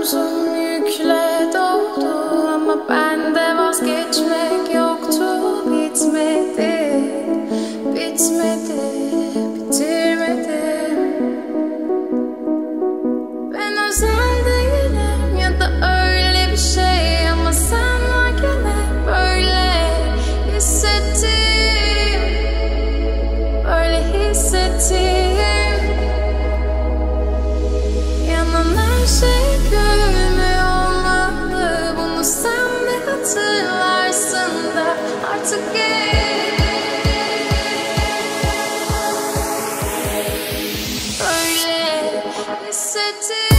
omzum yükle doldu ama bende vazgeçmek yoktu. Bitmedi, bitmedi, bitirmedim. Ben özel değilim ya da öyle bir şey ama sen varken hep böyle hissettim, böyle hissettim. Yanan her şey görünmüyor olmalı, bunu sen de hatırlarsın da artık geç. Böyle hissettim.